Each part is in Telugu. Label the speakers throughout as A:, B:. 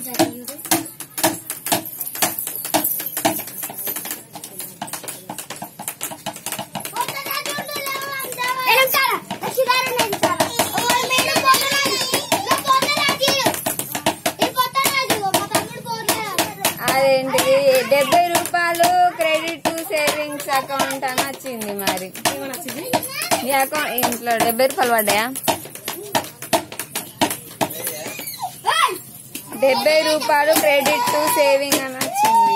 A: అదేంటిది 70 రూపాయలు క్రెడిట్ టు సేవింగ్స్ అకౌంట్ అని వచ్చింది. మరి ఈ అకౌంట్ ఇంట్లో 70 రూపాయలు పడ్డాయా? 70 రూపాయలు క్రెడిట్ టు సేవింగ్ అని వచ్చింది.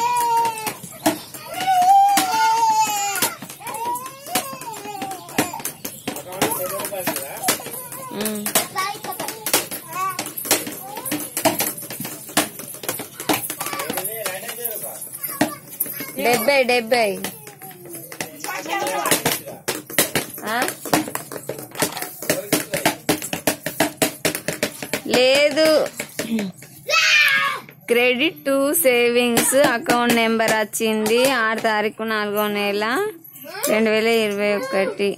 A: డెబ్బై లేదు. Credit to savings account number వచ్చింది 6 తారీఖు 4వ నెల 2021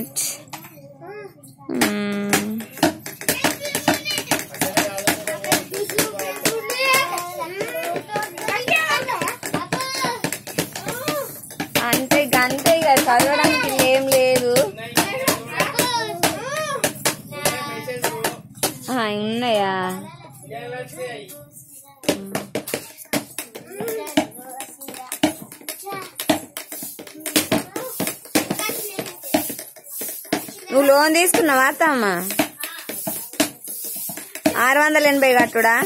A: అంతే ఇక చదవడానికి ఏం లేదు. ఉన్నాయా? నువ్వు లోన్ తీసుకున్నావా అత్తమ్మ? 680 కట్టుడా?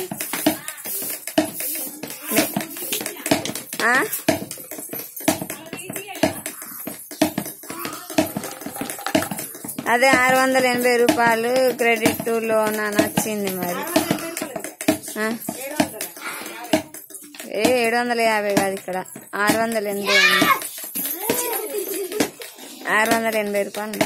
A: అదే 680 రూపాయలు క్రెడిట్ టు లోన్ అని వచ్చింది. మరి 750 కాదు, ఇక్కడ 680 680 రూపాయలు.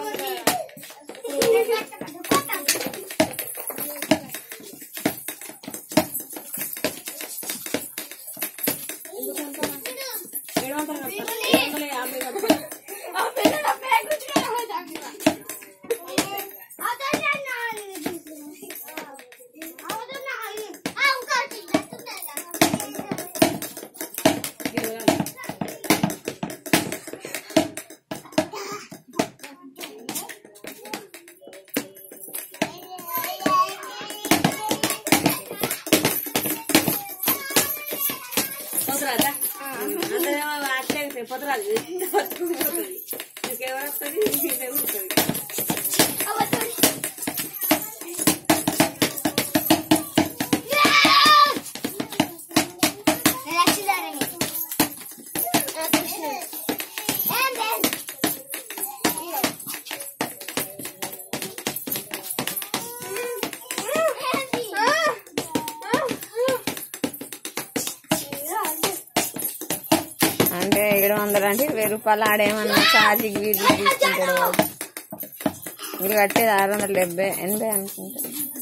A: అంటే 700 అంటే 20 రూపాయలు ఆడేమన్నా ఛార్జీకి వీధి తీసుకుంటాడు. మీరు కట్టేది 670 80 అనుకుంటా.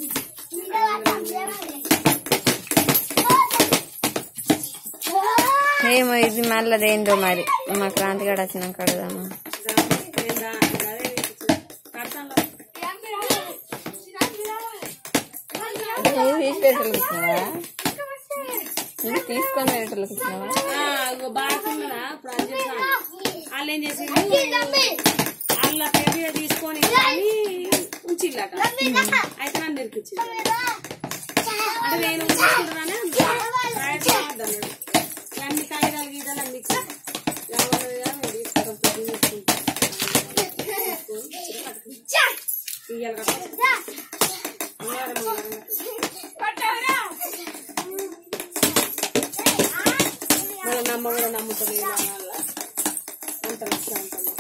A: ఏమో ఇది మళ్ళీ అదేందో మరి మా క్రాంతి గడ వచ్చినాక అడుగుదామా. తీసుకొని ఇచ్చినావా?
B: వాళ్ళు ఏం చేసి వాళ్ళ పేరు తీసుకొని ఉంచిల్లట. అయితే నన్ను నేర్పించి అంటే నేను అన్ని కాగితాలు గీతాలు అన్ని నమ్మ కూడా నమ్ముతుంది అంత